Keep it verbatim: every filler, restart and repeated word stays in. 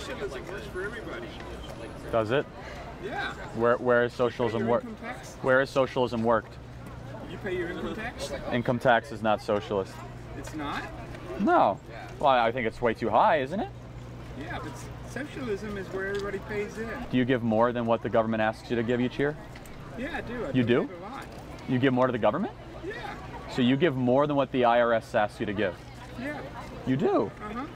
Socialism works for everybody. Does it? Yeah. Where where is socialism work? Where is socialism worked? You pay your income tax? Income tax is not socialist. It's not? No. Well, I think it's way too high, isn't it? Yeah, but socialism is where everybody pays in. Do you give more than what the government asks you to give each year? Yeah, I do. I You do? A lot. You give more to the government? Yeah. So you give more than what the I R S asks you to give? Yeah. You do? Uh-huh.